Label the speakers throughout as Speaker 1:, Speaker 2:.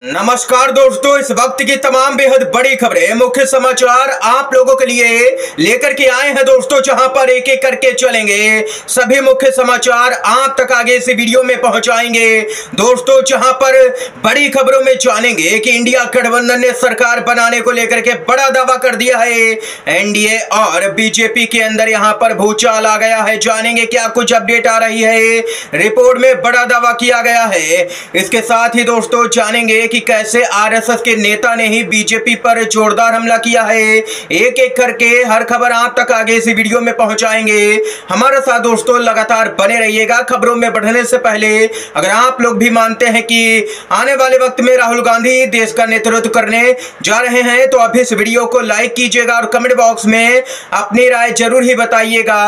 Speaker 1: नमस्कार दोस्तों, इस वक्त की तमाम बेहद बड़ी खबरें, मुख्य समाचार आप लोगों के लिए लेकर के आए हैं दोस्तों, जहां पर एक एक करके चलेंगे। सभी मुख्य समाचार आप तक आगे इस वीडियो में पहुंचाएंगे दोस्तों, जहां पर बड़ी खबरों में जानेंगे कि इंडिया गठबंधन ने सरकार बनाने को लेकर के बड़ा दावा कर दिया है। एनडीए और बीजेपी के अंदर यहां पर भूचाल आ गया है। जानेंगे क्या कुछ अपडेट आ रही है। रिपोर्ट में बड़ा दावा किया गया है। इसके साथ ही दोस्तों जानेंगे कि कैसे आरएसएस के नेता ने ही बीजेपी पर जोरदार हमला किया है। एक एक करके हर खबर आप तक आगे इस वीडियो में पहुंचाएंगे। हमारे साथ दोस्तों लगातार बने रहिएगा। खबरों में बढ़ने से पहले अगर आप लोग भी मानते हैं कि आने वाले वक्त में राहुल गांधी देश का नेतृत्व करने जा रहे हैं तो अभी इस वीडियो को लाइक कीजिएगा और कमेंट बॉक्स में अपनी राय जरूर ही बताइएगा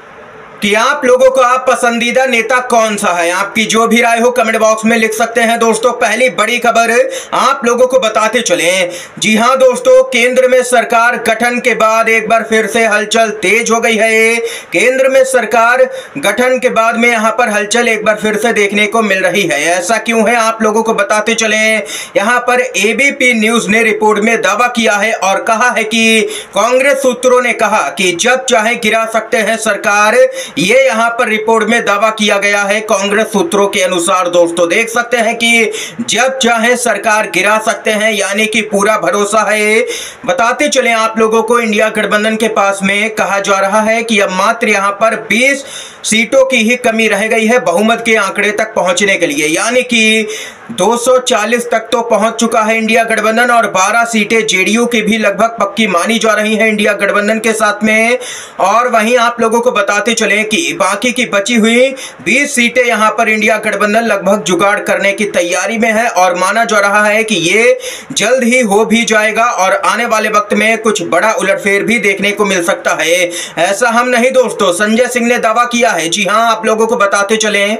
Speaker 1: कि आप लोगों का पसंदीदा नेता कौन सा है। आपकी जो भी राय हो कमेंट बॉक्स में लिख सकते हैं दोस्तों। पहली बड़ी खबर आप लोगों को बताते चलें। जी हां दोस्तों, केंद्र में सरकार गठन के बाद एक बार फिर से हलचल तेज हो गई है। केंद्र में सरकार गठन के बाद में यहां पर हलचल एक बार फिर से देखने को मिल रही है। ऐसा क्यों है आप लोगों को बताते चलें। यहां पर एबीपी न्यूज ने रिपोर्ट में दावा किया है और कहा है कि कांग्रेस सूत्रों ने कहा कि जब चाहे गिरा सकते हैं सरकार। ये यहां पर रिपोर्ट में दावा किया गया है कांग्रेस सूत्रों के अनुसार। दोस्तों देख सकते हैं कि जब चाहे सरकार गिरा सकते हैं, यानी कि पूरा भरोसा है। बताते चले आप लोगों को, इंडिया गठबंधन के पास में कहा जा रहा है कि अब मात्र यहां पर 20 सीटों की ही कमी रह गई है बहुमत के आंकड़े तक पहुंचने के लिए, यानी कि 240 तक तो पहुंच चुका है इंडिया गठबंधन और 12 सीटें जेडीयू की भी लगभग पक्की मानी जा रही हैं इंडिया गठबंधन के साथ में। और वहीं आप लोगों को बताते चलें कि बाकी की बची हुई 20 सीटें यहां पर इंडिया गठबंधन लगभग जुगाड़ करने की तैयारी में है और माना जा रहा है कि ये जल्द ही हो भी जाएगा और आने वाले वक्त में कुछ बड़ा उलटफेर भी देखने को मिल सकता है। ऐसा हम नहीं दोस्तों, संजय सिंह ने दावा किया है। जी हां, आप लोगों को बताते चलें।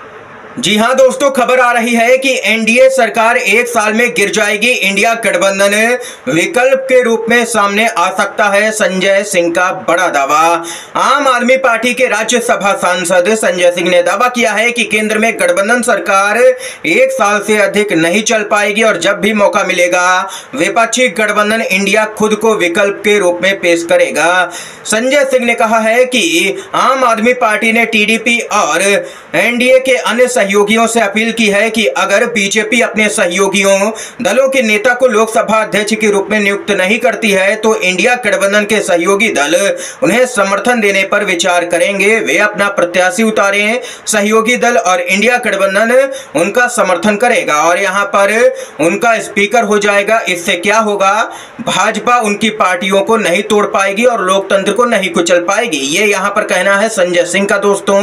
Speaker 1: जी हां दोस्तों, खबर आ रही है कि एनडीए सरकार एक साल में गिर जाएगी, इंडिया गठबंधन विकल्प के रूप में सामने आ सकता है। संजय सिंह का बड़ा दावा। आम आदमी पार्टी के राज्यसभा सांसद संजय सिंह ने दावा किया है कि केंद्र में गठबंधन सरकार एक साल से अधिक नहीं चल पाएगी और जब भी मौका मिलेगा विपक्षी गठबंधन इंडिया खुद को विकल्प के रूप में पेश करेगा। संजय सिंह ने कहा है कि आम आदमी पार्टी ने टीडीपी और एनडीए के अन्य सहयोगियों से अपील की है कि अगर बीजेपी अपने सहयोगियों दलों के नेता को लोकसभा अध्यक्ष के रूप में नियुक्त नहीं करती है तो इंडिया गठबंधन के सहयोगी दल उन्हें समर्थन देने पर विचार करेंगे। वे अपना प्रत्याशी उतारें, सहयोगी दल और इंडिया गठबंधन उनका समर्थन करेगा और यहां पर उनका स्पीकर हो जाएगा। इससे क्या होगा, भाजपा उनकी पार्टियों को नहीं तोड़ पाएगी और लोकतंत्र को नहीं कुचल पाएगी। ये यहां पर कहना है संजय सिंह का दोस्तों।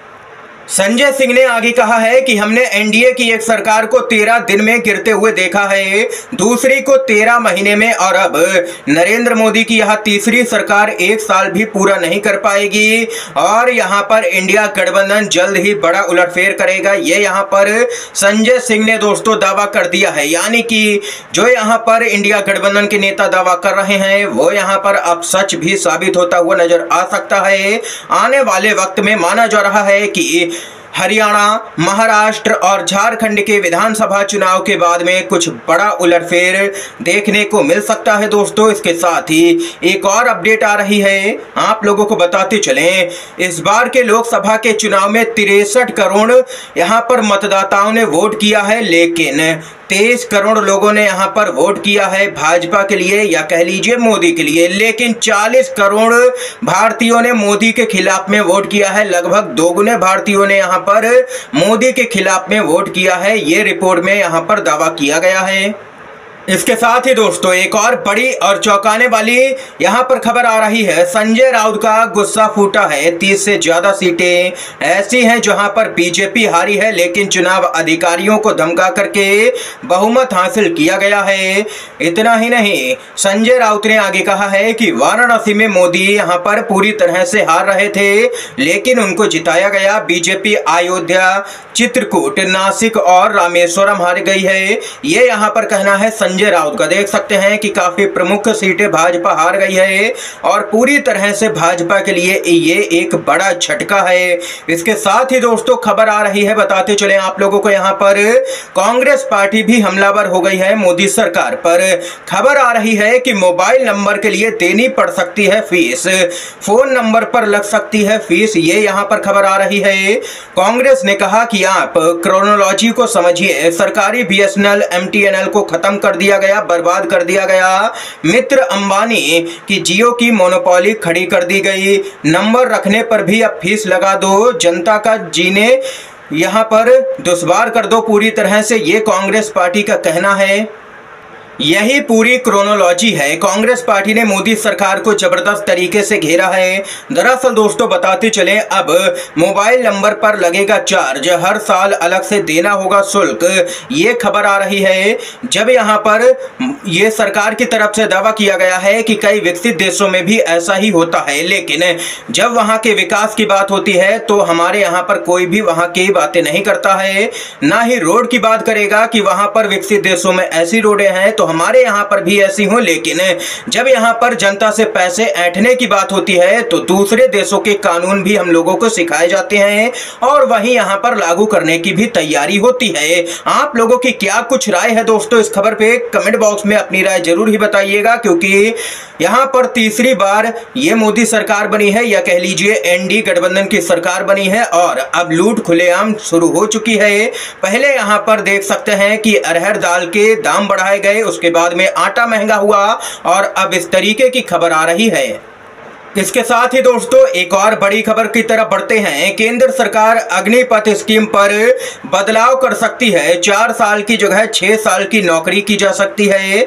Speaker 1: संजय सिंह ने आगे कहा है कि हमने एनडीए की एक सरकार को 13 दिन में गिरते हुए देखा है, दूसरी को 13 महीने में और अब नरेंद्र मोदी की यह तीसरी सरकार एक साल भी पूरा नहीं कर पाएगी और यहां पर इंडिया गठबंधन जल्द ही बड़ा उलटफेर करेगा। ये यहां पर संजय सिंह ने दोस्तों दावा कर दिया है, यानी कि जो यहां पर इंडिया गठबंधन के नेता दावा कर रहे हैं वो यहां पर अब सच भी साबित होता हुआ नजर आ सकता है। आने वाले वक्त में माना जा रहा है कि हरियाणा, महाराष्ट्र और झारखंड के विधानसभा चुनाव के बाद में कुछ बड़ा उलटफेर देखने को मिल सकता है दोस्तों। इसके साथ ही एक और अपडेट आ रही है, आप लोगों को बताते चलें। इस बार के लोकसभा के चुनाव में 63 करोड़ यहां पर मतदाताओं ने वोट किया है, लेकिन 23 करोड़ लोगों ने यहां पर वोट किया है भाजपा के लिए या कह लीजिए मोदी के लिए, लेकिन 40 करोड़ भारतीयों ने मोदी के खिलाफ में वोट किया है। लगभग दोगुने भारतीयों ने यहां पर मोदी के खिलाफ में वोट किया है। ये रिपोर्ट में यहां पर दावा किया गया है। इसके साथ ही दोस्तों एक और बड़ी और चौंकाने वाली यहां पर खबर आ रही है। संजय राउत का गुस्सा फूटा है। 30 से ज्यादा सीटें ऐसी हैं जहां पर बीजेपी हारी है, लेकिन चुनाव अधिकारियों को धमका करके बहुमत हासिल किया गया है। इतना ही नहीं, संजय राउत ने आगे कहा है कि वाराणसी में मोदी यहां पर पूरी तरह से हार रहे थे, लेकिन उनको जिताया गया। बीजेपी अयोध्या, चित्रकूट, नासिक और रामेश्वरम हार गई है। ये यहां पर कहना है संजय राउत का देख सकते हैं कि काफी प्रमुख सीटें भाजपा हार गई है और पूरी तरह से भाजपा के लिए ये एक बड़ा झटका है। इसके साथ ही दोस्तों खबर आ रही है, बताते चले आप लोगों को, यहाँ पर कांग्रेस पार्टी भी हमलावर हो गई है मोदी सरकार पर। खबर आ रही है कि मोबाइल नंबर के लिए देनी पड़ सकती है फीस, फोन नंबर पर लग सकती है फीस, ये यहाँ पर खबर आ रही है। कांग्रेस ने कहा कि आप क्रोनोलॉजी को समझिए, सरकारी बीएसएनएल एमटीएनएल को खत्म कर दिया गया, बर्बाद कर दिया गया। मित्र अंबानी की जियो की मोनोपोली खड़ी कर दी गई, नंबर रखने पर भी अब फीस लगा दो, जनता का जीने यहाँ पर दुश्वार कर दो पूरी तरह से, ये कांग्रेस पार्टी का कहना है। यही पूरी क्रोनोलॉजी है। कांग्रेस पार्टी ने मोदी सरकार को जबरदस्त तरीके से घेरा है। दरअसल दोस्तों बताते चले, अब मोबाइल नंबर पर लगेगा चार्ज, हर साल अलग से देना होगा शुल्क, ये खबर आ रही है। जब यहाँ पर ये सरकार की तरफ से दावा किया गया है कि कई विकसित देशों में भी ऐसा ही होता है, लेकिन जब वहाँ के विकास की बात होती है तो हमारे यहाँ पर कोई भी वहाँ की बातें नहीं करता है, ना ही रोड की बात करेगा कि वहाँ पर विकसित देशों में ऐसी रोडें हैं तो हमारे यहाँ पर भी ऐसी हो। लेकिन जब यहाँ पर जनता से पैसे ऐंठने की बात होती है तो दूसरे देशों के कानून भी हम लोगों को सिखाए जाते हैं और वहीं यहाँ पर लागू करने की भी तैयारी होती है। आप लोगों की क्या कुछ राय है दोस्तों इस खबर पे? कमेंट बॉक्स में अपनी राय जरूर ही बताइएगा, क्योंकि यहाँ पर तीसरी बार ये मोदी सरकार बनी है, या कह लीजिए एनडीए गठबंधन की सरकार बनी है और अब लूट खुलेआम शुरू हो चुकी है। पहले यहाँ पर देख सकते हैं कि अरहर दाल के दाम बढ़ाए गए, उसके बाद में आटा महंगा हुआ और अब इस तरीके की खबर आ रही है। इसके साथ ही दोस्तों एक और बड़ी खबर की तरफ बढ़ते हैं। केंद्र सरकार अग्निपथ स्कीम पर बदलाव कर सकती है, 4 साल की जगह 6 साल की नौकरी की जा सकती है।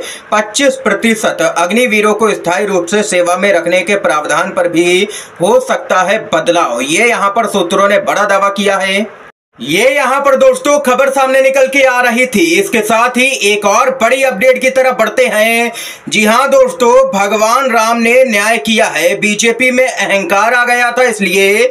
Speaker 1: 25% अग्निवीरों को स्थायी रूप से सेवा में रखने के प्रावधान पर भी हो सकता है बदलाव, ये यहाँ पर सूत्रों ने बड़ा दावा किया है। ये यहाँ पर दोस्तों खबर सामने निकल के आ रही थी। इसके साथ ही एक और बड़ी अपडेट की तरफ बढ़ते हैं। जी हाँ दोस्तों, भगवान राम ने न्याय किया है। बीजेपी में अहंकार आ गया था, इसलिए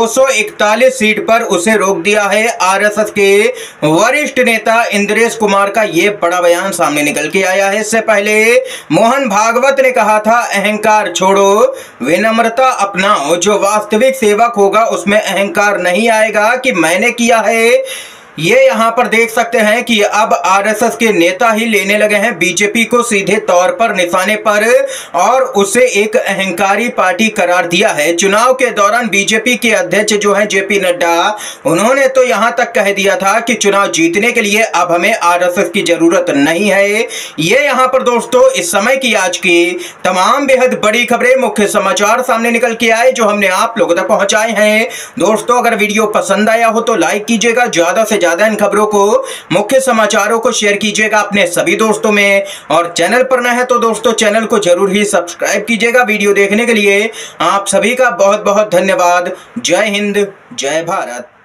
Speaker 1: 241 सीट पर उसे रोक दिया है। आरएसएस के वरिष्ठ नेता इंद्रेश कुमार का ये बड़ा बयान सामने निकल के आया है। इससे पहले मोहन भागवत ने कहा था, अहंकार छोड़ो, विनम्रता अपनाओ, जो वास्तविक सेवक होगा उसमें अहंकार नहीं आएगा कि मैंने किया है। ये यहाँ पर देख सकते हैं कि अब आरएसएस के नेता ही लेने लगे हैं बीजेपी को सीधे तौर पर निशाने पर और उसे एक अहंकारी पार्टी करार दिया है। चुनाव के दौरान बीजेपी के अध्यक्ष जो हैं जेपी नड्डा, उन्होंने तो यहाँ तक कह दिया था कि चुनाव जीतने के लिए अब हमें आरएसएस की जरूरत नहीं है। ये यहाँ पर दोस्तों इस समय की आज की तमाम बेहद बड़ी खबरें, मुख्य समाचार सामने निकल के आए जो हमने आप लोगों तक पहुंचाए हैं। दोस्तों अगर वीडियो पसंद आया हो तो लाइक कीजिएगा, ज्यादा से ज्यादा इन खबरों को, मुख्य समाचारों को शेयर कीजिएगा अपने सभी दोस्तों में, और चैनल पर नए हैं तो दोस्तों चैनल को जरूर ही सब्सक्राइब कीजिएगा। वीडियो देखने के लिए आप सभी का बहुत बहुत धन्यवाद। जय हिंद, जय भारत।